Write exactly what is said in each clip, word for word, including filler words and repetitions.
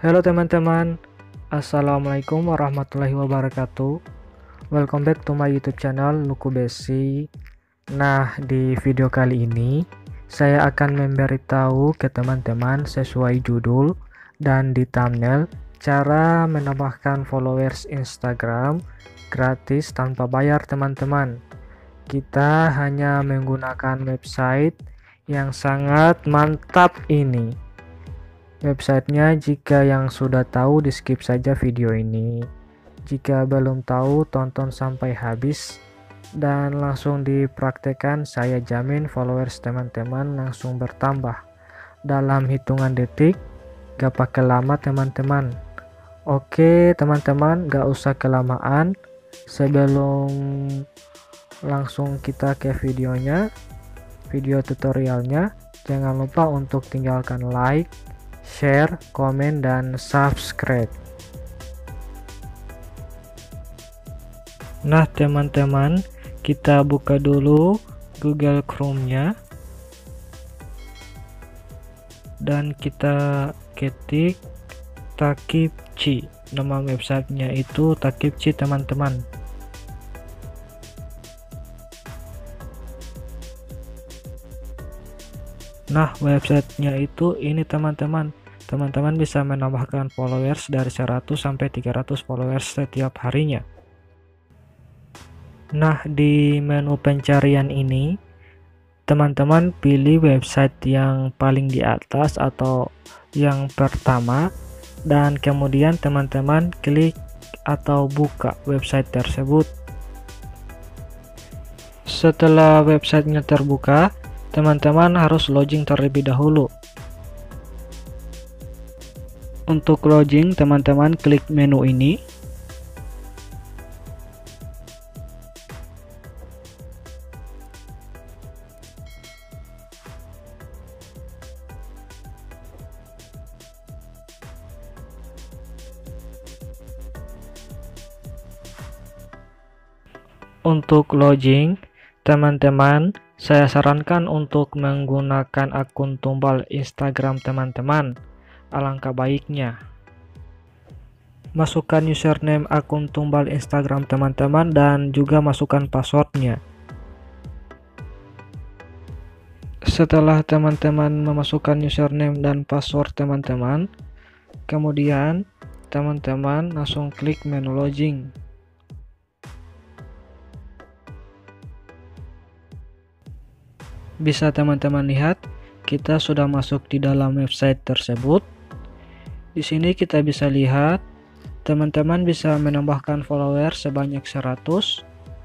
Halo teman-teman, Assalamualaikum warahmatullahi wabarakatuh. Welcome back to my YouTube channel Luku Besi. Nah, di video kali ini saya akan memberitahu ke teman-teman sesuai judul dan di thumbnail cara menambahkan followers Instagram gratis tanpa bayar teman-teman. Kita hanya menggunakan website yang sangat mantap ini. Websitenya, jika yang sudah tahu di skip saja video ini, jika belum tahu tonton sampai habis dan langsung dipraktekkan. Saya jamin followers teman-teman langsung bertambah dalam hitungan detik, gak pakai lama teman-teman. Oke teman-teman, gak usah kelamaan. Sebelum langsung kita ke videonya, video tutorialnya, jangan lupa untuk tinggalkan like, share, komen, dan subscribe. Nah teman-teman, kita buka dulu Google Chrome-nya dan kita ketik Takipci. Nama websitenya itu Takipci teman-teman. Nah, websitenya itu ini teman-teman. Teman-teman bisa menambahkan followers dari seratus sampai tiga ratus followers setiap harinya. Nah, di menu pencarian ini, teman-teman pilih website yang paling di atas atau yang pertama, dan kemudian teman-teman klik atau buka website tersebut. Setelah websitenya terbuka, teman-teman harus login terlebih dahulu. Untuk login, teman-teman klik menu ini. Untuk login, teman-teman, saya sarankan untuk menggunakan akun tumbal Instagram teman-teman. Alangkah baiknya masukkan username akun tumbal Instagram teman-teman dan juga masukkan passwordnya. Setelah teman-teman memasukkan username dan password teman-teman, kemudian teman-teman langsung klik menu login. Bisa teman-teman lihat, kita sudah masuk di dalam website tersebut. Di sini kita bisa lihat teman-teman bisa menambahkan follower sebanyak seratus.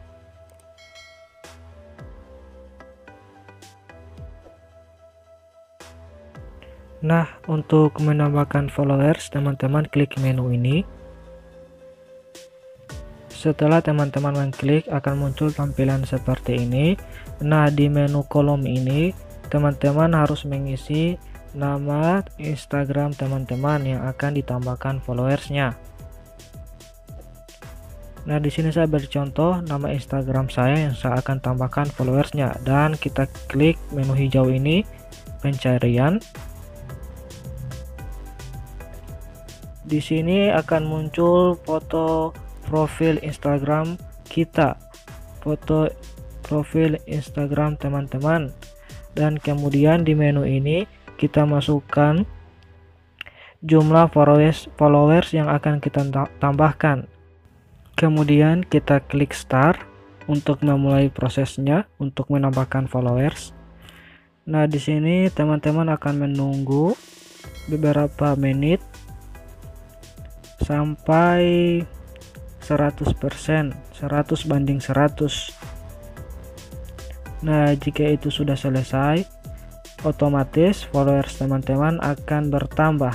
Nah, untuk menambahkan followers, teman-teman klik menu ini. Setelah teman-teman mengklik, akan muncul tampilan seperti ini. Nah, di menu kolom ini teman-teman harus mengisi nama Instagram teman-teman yang akan ditambahkan followersnya. Nah, di sini saya bercontoh nama Instagram saya yang saya akan tambahkan followersnya, dan kita klik menu hijau ini, pencarian. Di sini akan muncul foto profil Instagram kita, foto profil Instagram teman-teman, dan kemudian di menu ini kita masukkan jumlah followers followers yang akan kita tambahkan. Kemudian kita klik start untuk memulai prosesnya untuk menambahkan followers. Nah, di sini teman-teman akan menunggu beberapa menit sampai seratus persen, seratus banding seratus. Nah, jika itu sudah selesai, otomatis followers teman-teman akan bertambah.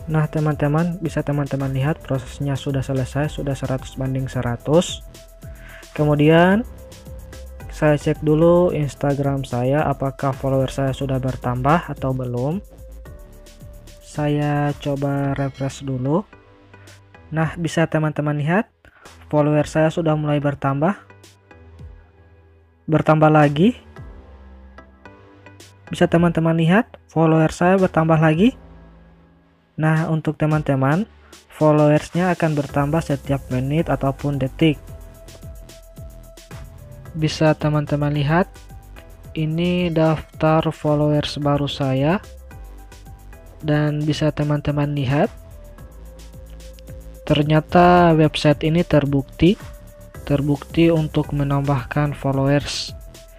Nah teman-teman, bisa teman-teman lihat prosesnya sudah selesai, sudah seratus banding seratus. Kemudian saya cek dulu Instagram saya, apakah follower saya sudah bertambah atau belum. Saya coba refresh dulu. Nah, bisa teman-teman lihat follower saya sudah mulai bertambah. Bertambah lagi. Bisa teman-teman lihat follower saya bertambah lagi. Nah, untuk teman-teman, followersnya akan bertambah setiap menit ataupun detik. Bisa teman-teman lihat, ini daftar followers baru saya. Dan bisa teman-teman lihat, ternyata website ini terbukti, terbukti untuk menambahkan followers.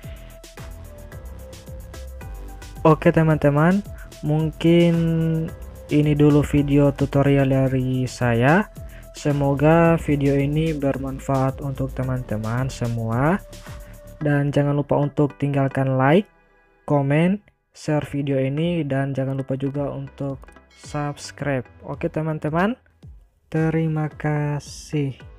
Oke teman-teman, mungkin ini dulu video tutorial dari saya. Semoga video ini bermanfaat untuk teman-teman semua. Dan jangan lupa untuk tinggalkan like, komen, share video ini, dan jangan lupa juga untuk subscribe. Oke teman-teman, terima kasih.